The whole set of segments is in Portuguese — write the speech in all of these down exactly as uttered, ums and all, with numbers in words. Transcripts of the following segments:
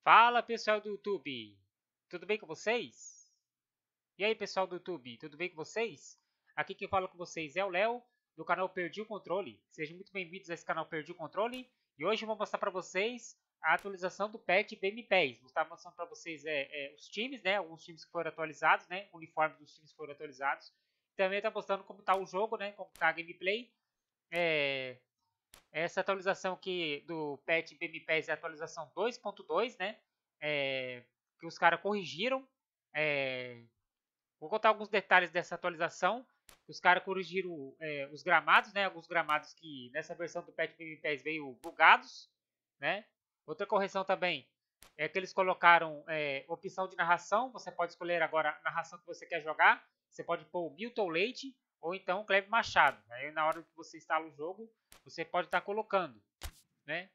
Fala pessoal do YouTube, tudo bem com vocês? E aí pessoal do YouTube, tudo bem com vocês? Aqui quem fala com vocês é o Léo, do canal Perdi o Controle. Sejam muito bem-vindos a esse canal Perdi o Controle. E hoje eu vou mostrar para vocês a atualização do patch B M P E S. Vou estar mostrando para vocês é, é, os times, né? Alguns times que foram atualizados, né? O uniforme dos times que foram atualizados. Também está mostrando como está o jogo, né? Como está a gameplay. É, essa atualização aqui do patch B M P E S é a atualização dois ponto dois, né? É, que os caras corrigiram. É, vou contar alguns detalhes dessa atualização. Os caras corrigiram é, os gramados, né? Alguns gramados que nessa versão do patch B M P E S veio bugados, né? Outra correção também é que eles colocaram é, opção de narração. Você pode escolher agora a narração que você quer jogar. Você pode pôr o Milton Leite ou então o Cleve Machado. Aí na hora que você instala o jogo, você pode estar colocando, né?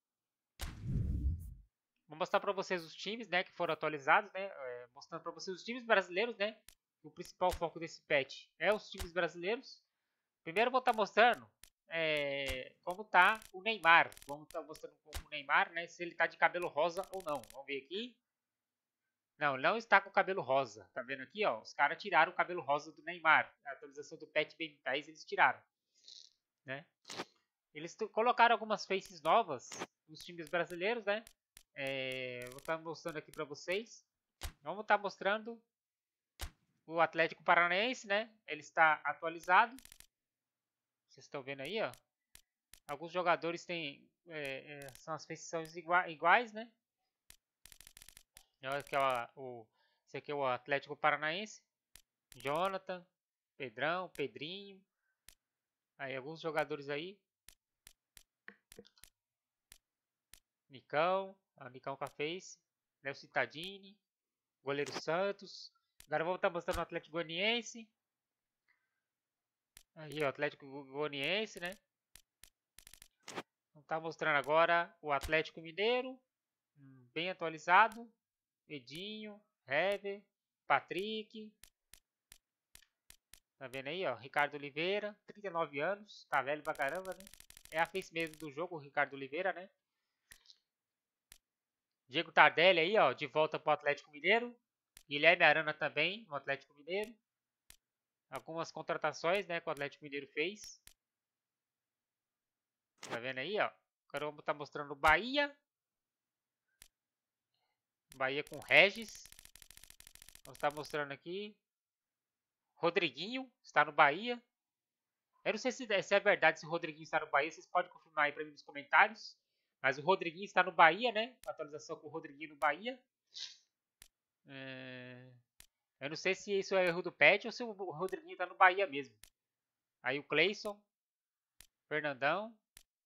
Vou mostrar para vocês os times, né, que foram atualizados, né? É, mostrando para vocês os times brasileiros, né? O principal foco desse patch é os times brasileiros. Primeiro eu vou estar mostrando é, como tá o Neymar. Vamos estar mostrando o Neymar, né? Se ele tá de cabelo rosa ou não. Vamos ver aqui. Não, não está com o cabelo rosa. Tá vendo aqui, ó? Os caras tiraram o cabelo rosa do Neymar. A atualização do patch B M P E S eles tiraram, né? Eles colocaram algumas faces novas nos times brasileiros, né? É, vou estar mostrando aqui para vocês. Vamos estar mostrando o Atlético Paranaense, né? Ele está atualizado. Vocês estão vendo aí, ó. Alguns jogadores têm é, é, são as feições igua iguais, né? Aqui, ó, o, esse aqui é o Atlético Paranaense. Jonathan, Pedrão, Pedrinho. Aí alguns jogadores aí. Nicão, ó, Nicão com a face. Léo Cittadini, goleiro Santos. Agora vamos estar mostrando o Atlético Goianiense. Aí, o Atlético Goianiense, né? Vamos estar mostrando agora o Atlético Mineiro, bem atualizado. Edinho, Hever, Patrick. Tá vendo aí, ó? Ricardo Oliveira, trinta e nove anos, tá velho pra caramba, né? É a face mesmo do jogo, o Ricardo Oliveira, né? Diego Tardelli aí, ó, de volta pro Atlético Mineiro. Guilherme Arana também, no Atlético Mineiro. Algumas contratações, né, que o Atlético Mineiro fez. Tá vendo aí, ó? Agora vamos estar mostrando o Bahia. Bahia com Regis. Vamos estar mostrando aqui. Rodriguinho está no Bahia. Eu não sei se, se é verdade se o Rodriguinho está no Bahia. Vocês podem confirmar aí para mim nos comentários. Mas o Rodriguinho está no Bahia, né? Atualização com o Rodriguinho no Bahia. É... Eu não sei se isso é erro do patch ou se o Rodriguinho está no Bahia mesmo. Aí o Cleison. Fernandão.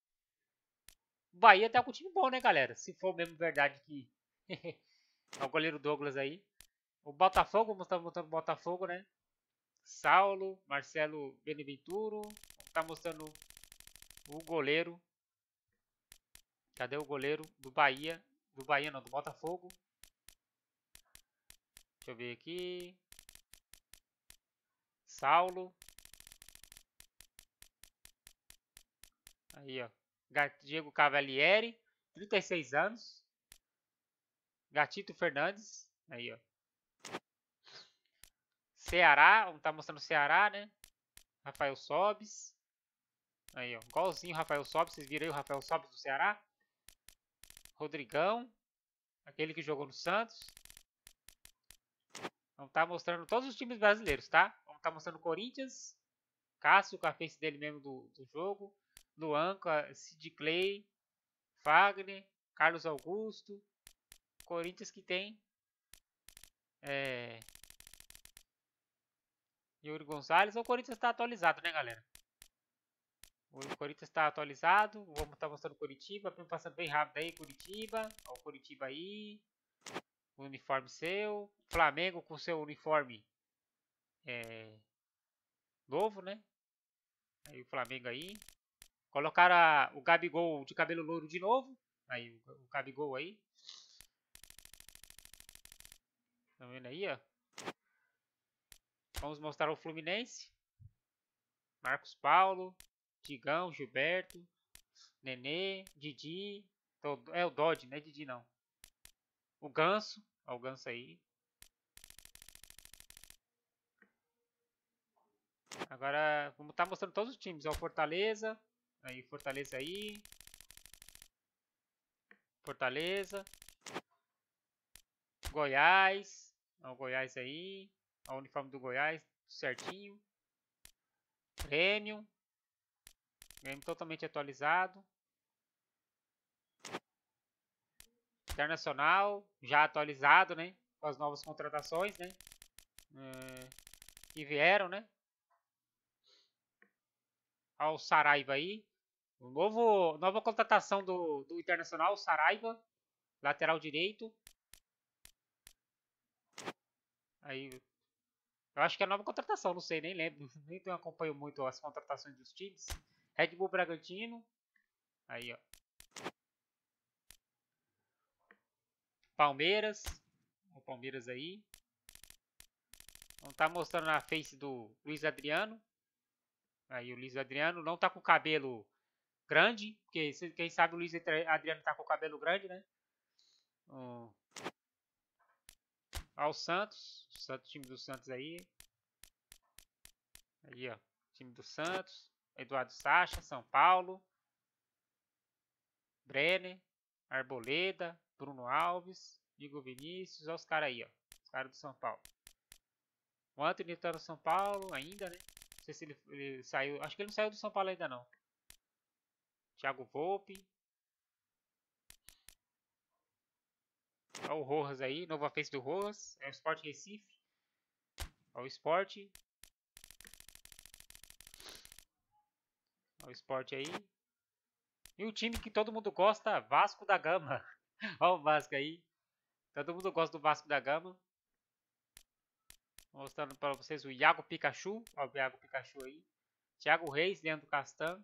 O Bahia tá com um time bom, né, galera? Se for mesmo verdade que é o goleiro Douglas aí. O Botafogo, vamos estar mostrando o Botafogo, né? Saulo, Marcelo Beneventuro. Vamos estar mostrando o goleiro. Cadê o goleiro do Bahia? Do Bahia não, do Botafogo. Deixa eu ver aqui. Saulo. Aí, ó. Diego Cavalieri, trinta e seis anos. Gatito Fernandes. Aí, ó. Ceará, vamos estar mostrando o Ceará, né? Rafael Sobis. Aí, ó. Igualzinho o Rafael Sobis. Vocês viram aí o Rafael Sobis do Ceará? Rodrigão. Aquele que jogou no Santos. Vamos estar mostrando todos os times brasileiros, tá? Vamos estar mostrando o Corinthians. Cássio, com a face dele mesmo do, do jogo. Luan, Sid Clay. Fagner. Carlos Augusto. Corinthians que tem. É... Yuri Gonzalez. O Corinthians está atualizado, né, galera? O Corinthians está atualizado. Vamos estar mostrando o Curitiba. Passando bem rápido aí, Curitiba. Olha o Curitiba aí. O uniforme seu. Flamengo com seu uniforme é, novo, né? Aí o Flamengo aí. Colocaram a, o Gabigol de cabelo louro de novo. Aí o, o Gabigol aí. Tá vendo aí, ó? Vamos mostrar o Fluminense. Marcos Paulo. Digão, Gilberto. Nenê. Didi. É o Dodge, não é Didi não. O Ganso. Ó, o Ganso aí. Agora, vamos estar mostrando todos os times. Ó, o Fortaleza. Aí, Fortaleza aí. Fortaleza. Goiás. Ó, o Goiás aí. Ó, o uniforme do Goiás. Certinho. Grêmio. Grêmio totalmente atualizado. Internacional. Já atualizado, né? Com as novas contratações, né? É, que vieram, né? Ó, o Saraiva aí. O novo, nova contratação do, do Internacional, o Saraiva. Lateral direito. Aí, eu acho que é a nova contratação, não sei, nem lembro. Nem acompanho muito as contratações dos times. Red Bull Bragantino. Aí, ó. Palmeiras. O Palmeiras aí. Vamos estar mostrando a face do Luiz Adriano. Aí, o Luiz Adriano não tá com o cabelo grande. Porque quem sabe o Luiz Adriano tá com o cabelo grande, né? Hum. Ó, o Santos. O Santos, time do Santos aí. Aí, ó. Time do Santos. Eduardo Sacha, São Paulo. Brenner. Arboleda. Bruno Alves. Igor Vinícius. Olha os caras aí, ó. Os caras do São Paulo. O Antony tá no São Paulo ainda, né? Não sei se ele, ele saiu. Acho que ele não saiu do São Paulo ainda, não. Thiago Volpe. Olha o Rojas aí. Nova face do Rojas. É o Sport Recife. Olha o Sport. Olha o Sport aí. E o time que todo mundo gosta, Vasco da Gama. Olha o Vasco aí. Todo mundo gosta do Vasco da Gama. Mostrando para vocês o Iago Pikachu. Olha o Iago Pikachu aí. Thiago Reis, Leandro Castan.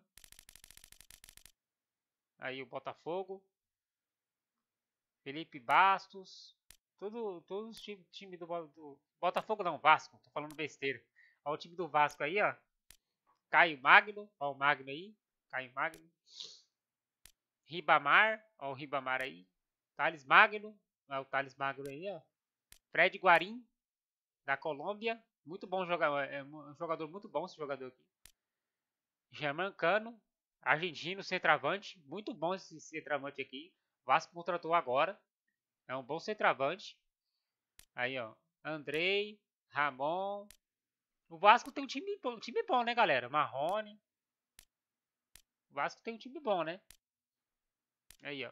Aí o Botafogo. Felipe Bastos. Tudo, todos os times time do, do Botafogo não, Vasco. Tô falando besteira. Olha o time do Vasco aí, ó. Caio Magno. Olha o Magno aí. Caio Magno. Ribamar. Olha o Ribamar aí. Thales Magno. Olha o Thales Magno aí, ó. Fred Guarim. Da Colômbia. Muito bom jogador. É um jogador muito bom esse jogador aqui. Germán Cano. Argentino, centroavante. Muito bom esse centroavante aqui. Vasco contratou agora. É um bom centroavante. Aí, ó. Andrei. Ramon. O Vasco tem um time, um time bom, né, galera? Marrone. O Vasco tem um time bom, né? Aí, ó.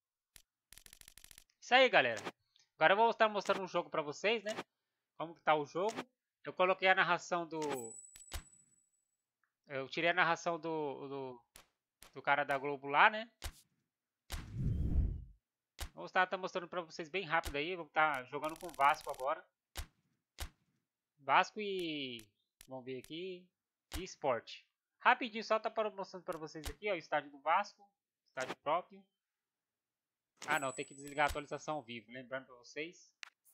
Isso aí, galera. Agora eu vou estar mostrando um jogo pra vocês, né? Como que tá o jogo. Eu coloquei a narração do... Eu tirei a narração do... Do, do cara da Globo lá, né? Vou estar tá mostrando pra vocês bem rápido aí. Vou estar jogando com o Vasco agora. Vasco e... Vamos ver aqui. E Sport. Rapidinho, só tá mostrando pra vocês aqui, ó. O estádio do Vasco. Estádio próprio. Ah, não. Tem que desligar a atualização ao vivo. Lembrando pra vocês.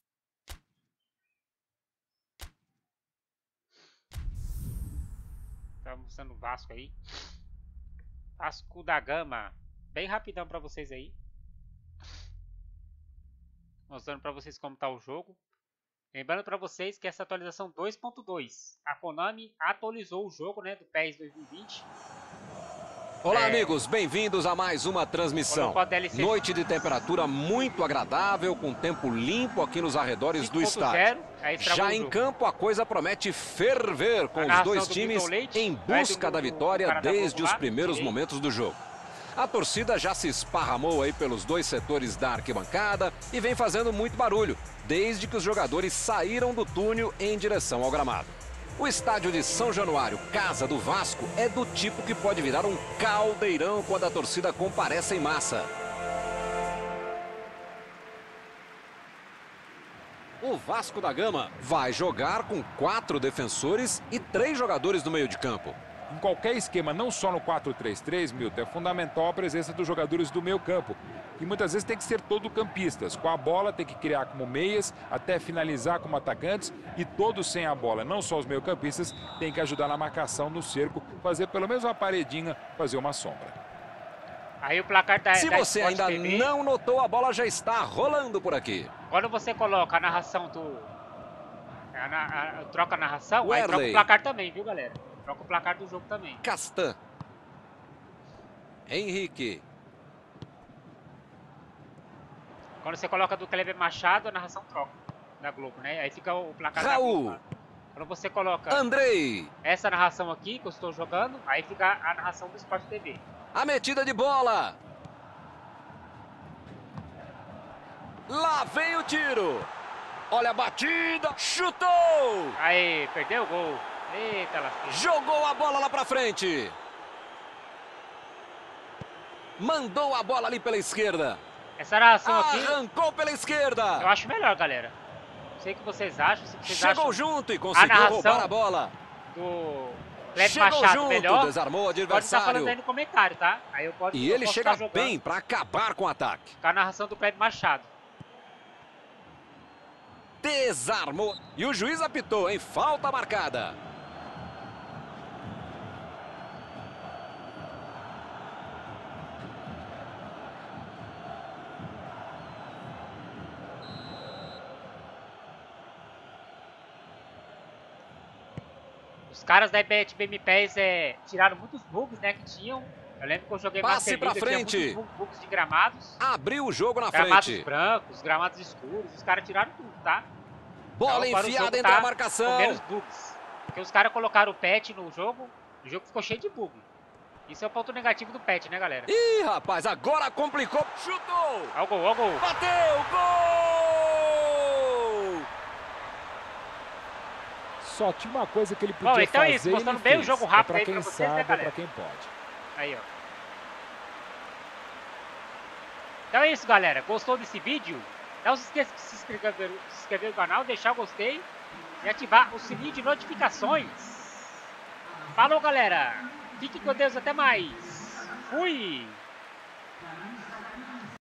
Tá mostrando o Vasco aí. Vasco da Gama. Bem rapidão pra vocês aí. Mostrando pra vocês como tá o jogo. Lembrando pra vocês que essa atualização dois ponto dois. A Konami atualizou o jogo, né, do P E S dois mil e vinte. Olá, é... amigos. Bem-vindos a mais uma transmissão. Noite de temperatura muito agradável, com tempo limpo aqui nos arredores do estádio. Já em campo, a coisa promete ferver com os dois times em busca da vitória desde os primeiros momentos do jogo. A torcida já se esparramou aí pelos dois setores da arquibancada e vem fazendo muito barulho, desde que os jogadores saíram do túnel em direção ao gramado. O estádio de São Januário, casa do Vasco, é do tipo que pode virar um caldeirão quando a torcida comparece em massa. O Vasco da Gama vai jogar com quatro defensores e três jogadores no meio de campo. Em qualquer esquema, não só no quatro três três, Milton, é fundamental a presença dos jogadores do meio campo. E muitas vezes tem que ser todo campistas. Com a bola tem que criar como meias, até finalizar como atacantes. E todos sem a bola, não só os meio campistas, tem que ajudar na marcação no cerco, fazer pelo menos uma paredinha, fazer uma sombra. Aí o placar da Se da você Sport ainda T V, não notou, a bola já está rolando por aqui. quando você coloca a narração do... A, a, a, troca a narração, Werley. Aí troca o placar também, viu, galera? Troca o placar do jogo também. Castan. Henrique. Quando você coloca do Kleber Machado, a narração troca da Globo, né? Aí fica o placar Raul. da Globo. Quando você coloca Andrei. essa narração aqui, que eu estou jogando, aí fica a narração do Sport T V. A metida de bola. Lá vem o tiro. Olha a batida. Chutou. Aí, perdeu o gol. Eita, lasqueira. Jogou a bola lá pra frente. Mandou a bola ali pela esquerda. Essa narração aqui... Arrancou pela esquerda. Eu acho melhor, galera. Não sei o que vocês acham. Se vocês Chegou acham junto e conseguiu roubar a bola. Do Kleber Chegou Machado junto, melhor. desarmou o Pode estar adversário. falando aí no comentário, tá? Aí eu posso, E eu ele posso chega estar bem para acabar com o ataque. Com a narração do Kleber Machado. Desarmou. E o juiz apitou, em falta marcada. Os caras da Bet B M Pés é, tiraram muitos bugs, né, que tinham. Eu lembro que eu joguei Passe Master pra League, frente. tinha muitos bugs de gramados. Abriu o jogo na gramados frente. Gramados brancos, gramados escuros, os caras tiraram tudo, tá? Bola então, enfiada entre tá a marcação. Com menos bugs. Porque os caras colocaram o patch no jogo, o jogo ficou cheio de bug. Isso é o ponto negativo do patch, né, galera? Ih, rapaz, agora complicou. Chutou. Olha o gol, olha o gol. Bateu, gol! Só tinha uma coisa que ele podia Bom, então fazer. é isso, mostrando ele bem fez. o jogo rápido é aí pra pra quem vocês, sabe, né, galera? é pra quem pode. Aí, ó. Então é isso, galera. Gostou desse vídeo? Não se esqueça de se inscrever, se inscrever no canal, deixar o gostei e ativar o sininho de notificações. Falou, galera. Fique com Deus, até mais. Fui.